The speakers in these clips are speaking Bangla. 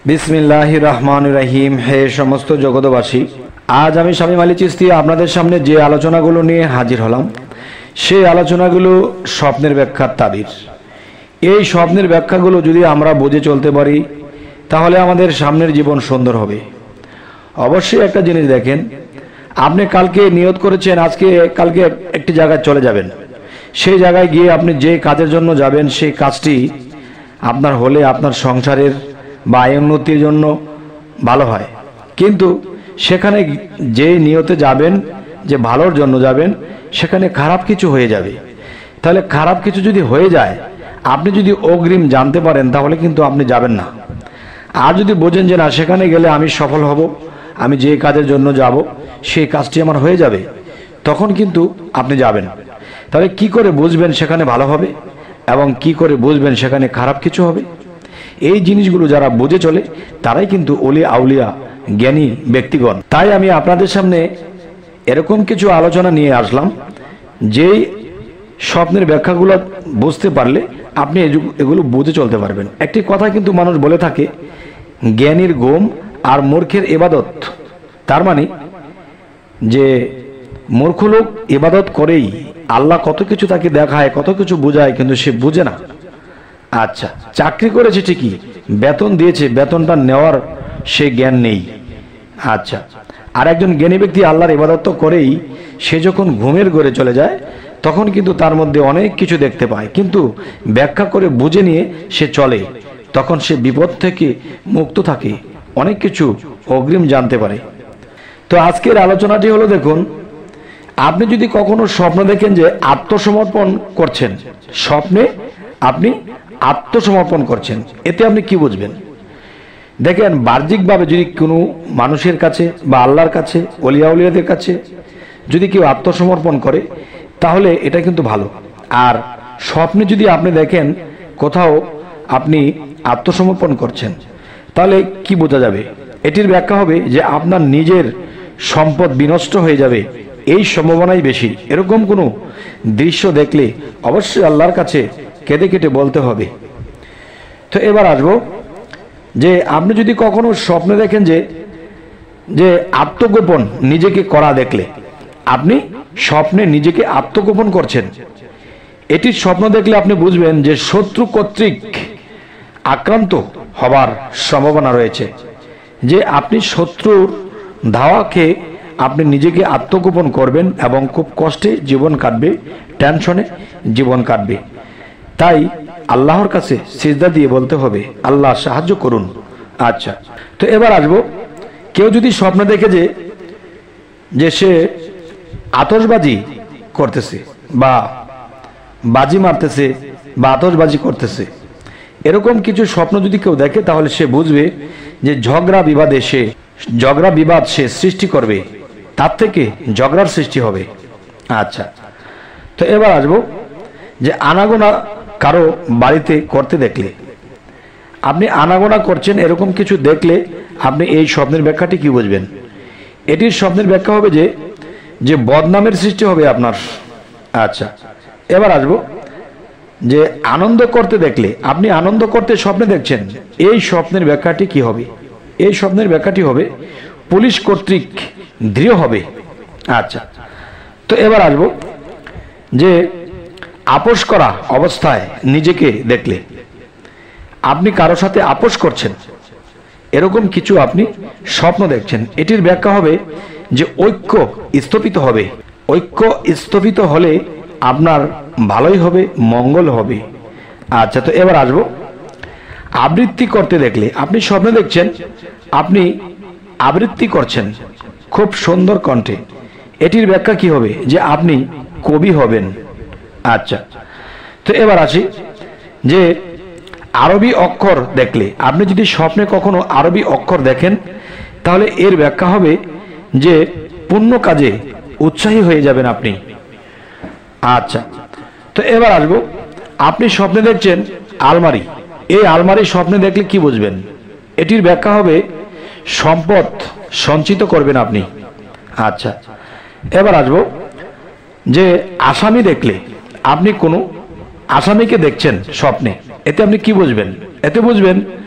বিসমিল্লাহির রহমানির রহিম। হে সমস্ত জগতবাসী, আজ আমি শামীম আলী চিশতি আপনাদের সামনে যে আলোচনাগুলো নিয়ে হাজির হলাম, সেই আলোচনাগুলো স্বপ্নের ব্যাখ্যার তাবির। এই স্বপ্নের ব্যাখ্যাগুলো যদি আমরা বুঝে চলতে পারি তাহলে আমাদের সামনের জীবন সুন্দর হবে। অবশ্যই একটা জিনিস দেখেন, আপনি কালকে নিয়ত করেছেন কালকে একটি জায়গায় চলে যাবেন, সেই জায়গায় গিয়ে আপনি যে কাজের জন্য যাবেন সেই কাজটি আপনার হলে আপনার সংসারের বা আয় উন্নতির জন্য ভালো হয়, কিন্তু সেখানে যে নিয়তে যাবেন, যে ভালোর জন্য যাবেন, সেখানে খারাপ কিছু হয়ে যাবে। তাহলে খারাপ কিছু যদি হয়ে যায়, আপনি যদি অগ্রিম জানতে পারেন তাহলে কিন্তু আপনি যাবেন না। আর যদি বোঝেন যে না, সেখানে গেলে আমি সফল হব, আমি যে কাজের জন্য যাব সেই কাজটি আমার হয়ে যাবে, তখন কিন্তু আপনি যাবেন। তাহলে কি করে বুঝবেন সেখানে ভালো হবে এবং কি করে বুঝবেন সেখানে খারাপ কিছু হবে? এই জিনিসগুলো যারা বুঝে চলে তারাই কিন্তু ওলি আউলিয়া জ্ঞানী ব্যক্তিগণ। তাই আমি আপনাদের সামনে এরকম কিছু আলোচনা নিয়ে আসলাম, যেই স্বপ্নের ব্যাখ্যাগুলো বুঝতে পারলে আপনি এগুলো বুঝে চলতে পারবেন। একটি কথা কিন্তু মানুষ বলে থাকে, জ্ঞানীর ঘুম আর মূর্খের ইবাদত। তার মানে যে মূর্খ লোক ইবাদত করেই আল্লাহ কত কিছু তাকে দেখায়, কত কিছু বোঝায়, কিন্তু সে বুঝে না। আচ্ছা, চাকরি করেছে ঠিকই, বেতন দিয়েছে, বেতনটা নেওয়ার সে জ্ঞান নেই। আচ্ছা, আর একজন জ্ঞানী ব্যক্তি আল্লাহর ইবাদত তো করেই, সে যখন ঘুমের ঘরে চলে যায় তখন কিন্তু তার মধ্যে অনেক কিছু দেখতে পায়, কিন্তু ব্যাখ্যা করে বুঝে নিয়ে সে চলে, তখন সে বিপদ থেকে মুক্ত থাকে, অনেক কিছু অগ্রিম জানতে পারে। তো আজকের আলোচনাটি হলো, দেখুন, আপনি যদি কখনো স্বপ্ন দেখেন যে আত্মসমর্পণ করছেন, স্বপ্নে আপনি আত্মসমর্পণ করছেন, এতে আপনি কি বুঝবেন? দেখেন, বাহ্যিকভাবে যদি কোনো মানুষের কাছে বা আল্লাহর কাছে, ওলিয়া উলিয়াদের কাছে যদি কেউ আত্মসমর্পণ করে তাহলে এটা কিন্তু ভালো। আর স্বপ্নে যদি আপনি দেখেন কোথাও আপনি আত্মসমর্পণ করছেন, তাহলে কি বোঝা যাবে? এটির ব্যাখ্যা হবে যে আপনার নিজের সম্পদ বিনষ্ট হয়ে যাবে, এই সম্ভাবনাই বেশি। এরকম কোনো দৃশ্য দেখলে অবশ্যই আল্লাহর কাছে কেঁদে কেটে বলতে হবে। তো এবার আসবো যে আপনি যদি কখনো স্বপ্নে দেখেন যে আত্মগোপন নিজেকে করা দেখলে, আপনি স্বপ্নে নিজেকে আত্মগোপন করছেন, এটির স্বপ্ন দেখলে আপনি বুঝবেন যে শত্রু কর্তৃক আক্রান্ত হবার সম্ভাবনা রয়েছে, যে আপনি শত্রুর ধাওয়াকে আপনি নিজেকে আত্মগোপন করবেন এবং খুব কষ্টে জীবন কাটবে, টেনশনে জীবন কাটবে। তাই আল্লাহর কাছে সিজদা দিয়ে বলতে হবে, আল্লাহ সাহায্য করুন। আচ্ছা, তো এবার আসবো, কেউ যদি স্বপ্ন দেখে যে সে আতশবাজি করতেছে বা বাজি মারতেছে বা আতশবাজি করতেছে, এরকম কিছু স্বপ্ন যদি কেউ দেখে তাহলে সে বুঝবে যে ঝগড়া বিবাদ সে সৃষ্টি করবে, তার থেকে ঝগড়ার সৃষ্টি হবে। আচ্ছা, তো এবার আসবো যে আনাগোনা কারো বাড়িতে করতে দেখলে, আপনি আনাগোনা করছেন, এরকম কিছু দেখলে আপনি এই স্বপ্নের ব্যাখ্যাটি কি বুঝবেন? এটির স্বপ্নের ব্যাখ্যা হবে যে বদনামের সৃষ্টি হবে আপনার। আচ্ছা, এবার আসবো যে আনন্দ করতে দেখলে, আপনি আনন্দ করতে স্বপ্নে দেখছেন, এই স্বপ্নের ব্যাখ্যাটি কি হবে? এই স্বপ্নের ব্যাখ্যাটি হবে পুলিশ কর্তৃক দৃঢ় হবে। আচ্ছা, তো এবার আসবো যে আপোষ করা অবস্থায় নিজেকে দেখলে, আপনি কারো সাথে আপোষ করছেন, এরকম কিছু আপনি স্বপ্ন দেখছেন, এটির ব্যাখ্যা হবে যে ঐক্য স্থাপিত হবে। ঐক্য স্থাপিত হলে আপনার ভালোই হবে, মঙ্গল হবে। আচ্ছা, তো এবার আসবো আবৃত্তি করতে দেখলে, আপনি স্বপ্নে দেখছেন আপনি আবৃত্তি করছেন খুব সুন্দর কণ্ঠে, এটির ব্যাখ্যা কি হবে? যে আপনি কবি হবেন। আচ্ছা, তো এবার আসি যে আরবি অক্ষর দেখলে, আপনি যদি স্বপ্নে কখনো আরবি অক্ষর দেখেন তাহলে এর ব্যাখ্যা হবে যে পুণ্য কাজে উৎসাহী হয়ে যাবেন আপনি। আচ্ছা, তো এবার আসবো, আপনি স্বপ্নে দেখছেন আলমারি, এই আলমারি স্বপ্নে দেখলে কি বুঝবেন? এটির ব্যাখ্যা হবে সম্পদ সঞ্চিত করবেন আপনি। আচ্ছা, এবার আসবো যে আসামি দেখলে, আপনি কোনো আসামিকে দেখছেন স্বপ্নে, এতে আপনি কি বুঝবেন? এতে বুঝবেন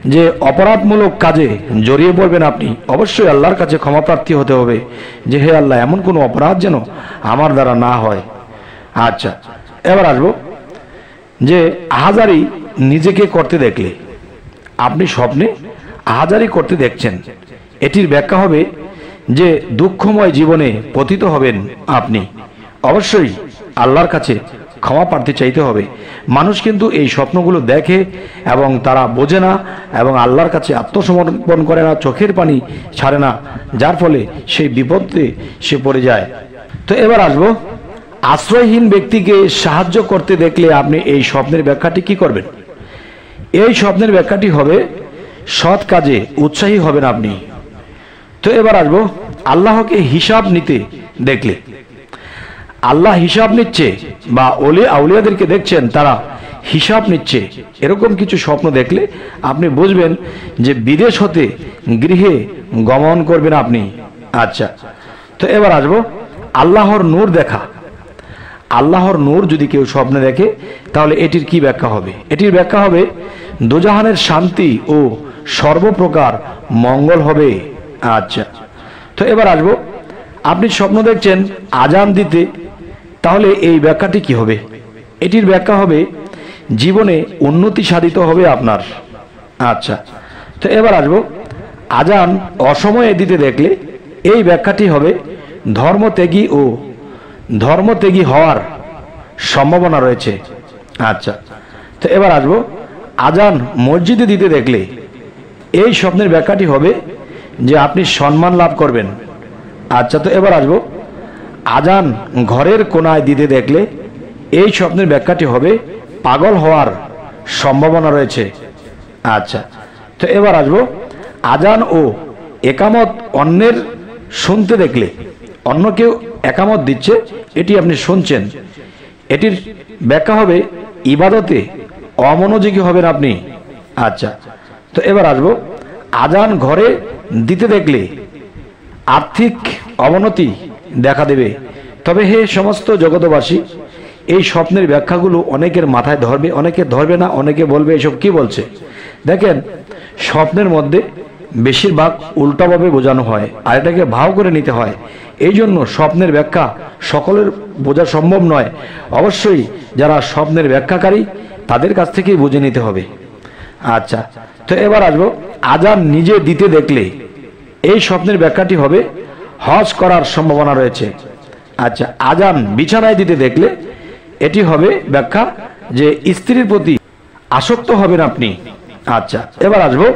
যে অপরাধমূলক কাজে জড়িয়ে পড়বেন আপনি, অবশ্যই আল্লাহর কাছে ক্ষমাপ্রার্থী হতে হবে যে হে আল্লাহ, এমন কোনো অপরাধ যেন আমার দ্বারা না হয়। আচ্ছা, এবার আসবো যে আহাজারি নিজেকে করতে দেখলে, আপনি স্বপ্নে আহাজারি করতে দেখছেন, এটির ব্যাখ্যা হবে যে দুঃখময় জীবনে পতিত হবেন আপনি। অবশ্যই আল্লাহর কাছে ক্ষমা প্রার্থী চাইতে হবে। মানুষ কিন্তু এই স্বপ্নগুলো দেখে এবং তারা বোঝে না এবং আল্লাহর কাছে আত্মসমর্পণ করে না, চোখের পানি ছাড়ে না, যার ফলে সেই বিপদে সে পড়ে যায়। তো এবার আসবো, আশ্রয়হীন ব্যক্তিকে সাহায্য করতে দেখলে আপনি এই স্বপ্নের ব্যাখ্যাটি কি করবেন? এই স্বপ্নের ব্যাখ্যাটি হবে সৎ কাজে উৎসাহী হবেন আপনি। তো এবার আসবো, আল্লাহকে হিসাব নিতে দেখলে, আল্লাহ হিসাব নিচ্ছে বা আউলিয়াদেরকে দেখছেন তারা হিসাব নিচ্ছে, এরকম কিছু স্বপ্ন দেখলে আপনি বুঝবেন যে বিদেশ হতে গৃহে গমন করবেন আপনি। আচ্ছা, তো এবার আসবো, আল্লাহর নূর দেখা। আল্লাহর নূর যদি কেউ স্বপ্নে দেখে তাহলে এটির কি ব্যাখ্যা হবে? এটির ব্যাখ্যা হবে দোজাহানের শান্তি ও সর্বপ্রকার মঙ্গল হবে। আচ্ছা, তো এবার আসবো, আপনি স্বপ্ন দেখছেন আজান দিতে, তাহলে এই ব্যাখ্যাটি কি হবে? এটির ব্যাখ্যা হবে জীবনে উন্নতি সাধিত হবে আপনার। আচ্ছা, তো এবার আসবো, আজান অসময়ে দিতে দেখলে এই ব্যাখ্যাটি হবে ধর্মত্যাগী হওয়ার সম্ভাবনা রয়েছে। আচ্ছা, তো এবার আসবো, আজান মসজিদে দিতে দেখলে এই স্বপ্নের ব্যাখ্যাটি হবে যে আপনি সম্মান লাভ করবেন। আচ্ছা, তো এবার আসবো, আজান ঘরের কোনায় দিতে দেখলে এই স্বপ্নের ব্যাখ্যাটি হবে পাগল হওয়ার সম্ভাবনা রয়েছে। আচ্ছা, তো এবার আসবো, আজান ও একামত অন্যের শুনতে দেখলে, অন্য কেউ একামত দিচ্ছে এটি আপনি শুনছেন, এটির ব্যাখ্যা হবে ইবাদতে অমনোযোগী হবেন আপনি। আচ্ছা, তো এবার আসবো, আজান ঘরে দিতে দেখলে আর্থিক অবনতি দেখা দেবে। তবে হে সমস্ত জগতবাসী, এই স্বপ্নের ব্যাখ্যাগুলো অনেকের মাথায় ধরবে, অনেকে ধরবে না, অনেকে বলবে এসব কি বলছে। দেখেন, স্বপ্নের মধ্যে বেশিরভাগ উল্টাভাবে বোঝানো হয় আর এটাকে ভাও করে নিতে হয়। এই জন্য স্বপ্নের ব্যাখ্যা সকলের বোঝা সম্ভব নয়, অবশ্যই যারা স্বপ্নের ব্যাখ্যাকারী তাদের কাছ থেকেই বুঝে নিতে হবে। আচ্ছা, তো এবার আসবো, আজান নিজে দিতে দেখলে এই স্বপ্নের ব্যাখ্যাটি হবে হজ করার সম্ভাবনা রয়েছে। আচ্ছা, আজান বিছানায় দিতে দেখলে এটি হবে ব্যাখ্যা যে স্ত্রীর প্রতি আসক্ত হবেন আপনি। আচ্ছা, এবার আসবো,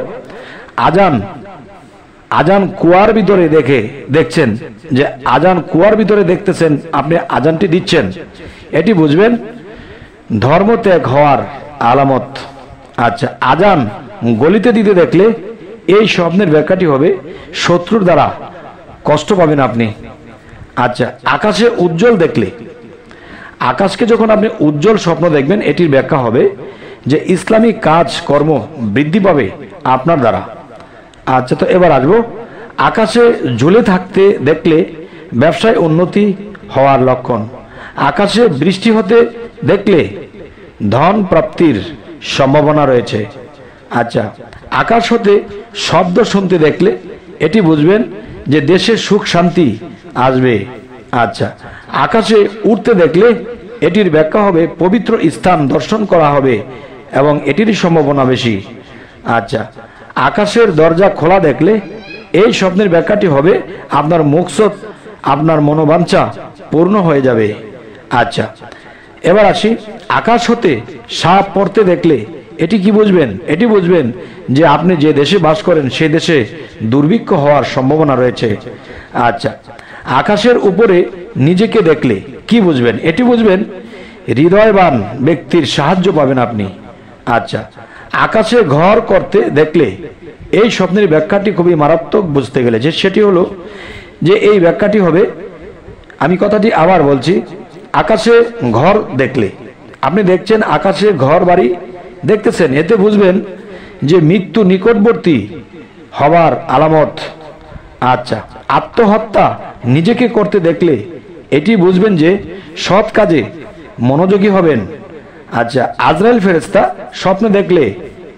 আজান কুয়ার ভিতরে দেখছেন যে আজান কুয়ার ভিতরে দেখতেছেন আপনি আজানটি দিচ্ছেন, এটি বুঝবেন ধর্মত্যাগ হওয়ার আলামত। আচ্ছা, আজান গলিতে দিতে দেখলে এই স্বপ্নের ব্যাখ্যাটি হবে শত্রুর দ্বারা কষ্ট পাবেন আপনি। আচ্ছা, আকাশে উজ্জ্বল দেখলে, আকাশকে যখন আপনি উজ্জ্বল স্বপ্ন দেখবেন এটির ব্যাখ্যা হবে যে ইসলামিক কাজ কর্ম বৃদ্ধি পাবে আপনার দ্বারা। আচ্ছা, তো এবার আসবো, আকাশে ঝুলে থাকতে দেখলে ব্যবসায় উন্নতি হওয়ার লক্ষণ। আকাশে বৃষ্টি হতে দেখলে ধন প্রাপ্তির সম্ভাবনা রয়েছে। আচ্ছা, আকাশ হতে শব্দ শুনতে দেখলে এটি বুঝবেন যে দেশে সুখ শান্তি আসবে। আচ্ছা, আকাশে উঠতে দেখলে এটির ব্যাখ্যা হবে পবিত্র স্থান দর্শন করা হবে এবং এটিরই সম্ভাবনা বেশি। আচ্ছা, আকাশের দরজা খোলা দেখলে এই স্বপ্নের ব্যাখ্যাটি হবে আপনার মকসদ, আপনার মনোবাঞ্ছা পূর্ণ হয়ে যাবে। আচ্ছা, এবার আসি, আকাশ হতে সাপ পড়তে দেখলে এটি কি বুঝবেন? এটি বুঝবেন যে আপনি যে দেশে বাস করেন সে দেশে দুর্ভিক্ষ হওয়ার সম্ভাবনা রয়েছে। আচ্ছা, আকাশের উপরে নিজেকে দেখলে কি বুঝবেন? এটি বুঝবেন হৃদয়বান ব্যক্তির সাহায্য পাবেন আপনি। আচ্ছা, আকাশে ঘর করতে দেখলে এই স্বপ্নের ব্যাখ্যাটি খুবই মারাত্মক বুঝতে গেলে, যে সেটি হলো যে এই ব্যাখ্যাটি হবে, আমি কথাটি আবার বলছি, আকাশে ঘর দেখলে আপনি দেখছেন আকাশে ঘর বাড়ি দেখতেছেন, এতে বুঝবেন যে মৃত্যু নিকটবর্তী হবার আলামত। আচ্ছা, আত্মহত্যা নিজেকে করতে দেখলে এটি বুঝবেন যে সৎ কাজে মনোযোগী হবেন। আচ্ছা, আজরাইল ফেরেশতা স্বপ্নে দেখলে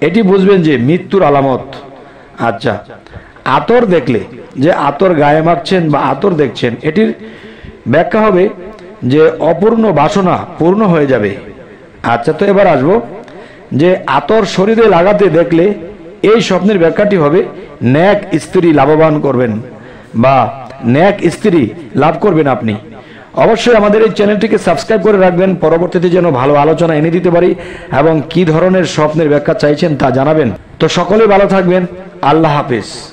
এটি বুঝবেন যে মৃত্যুর আলামত। আচ্ছা, আতর দেখলে, যে আতর গায়ে মাখছেন বা আতর দেখছেন, এটির ব্যাখ্যা হবে যে অপূর্ণ বাসনা পূর্ণ হয়ে যাবে। আচ্ছা, তো এবার আসবো যে আতর শরীরে লাগাতে দেখলে এই স্বপ্নের ব্যাখ্যাটি হবে ন্যাক স্ত্রী লাভবান করবেন বা ন্যাক স্ত্রী লাভ করবেন আপনি। অবশ্যই আমাদের এই চ্যানেলটিকে সাবস্ক্রাইব করে রাখবেন, পরবর্তীতে যেন ভালো আলোচনা এনে দিতে পারি এবং কি ধরনের স্বপ্নের ব্যাখ্যা চাইছেন তা জানাবেন। তো সকলে ভালো থাকবেন, আল্লাহ হাফেজ।